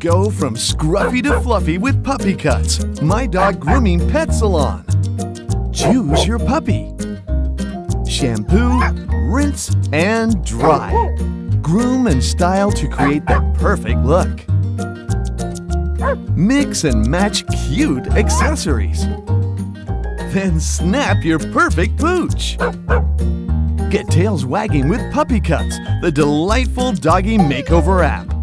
Go from scruffy to fluffy with Puppy Cuts, my dog grooming pet salon. Choose your puppy. Shampoo, rinse, and dry. Groom and style to create the perfect look. Mix and match cute accessories. Then snap your perfect pooch. Get tails wagging with Puppy Cuts, the delightful doggy makeover app.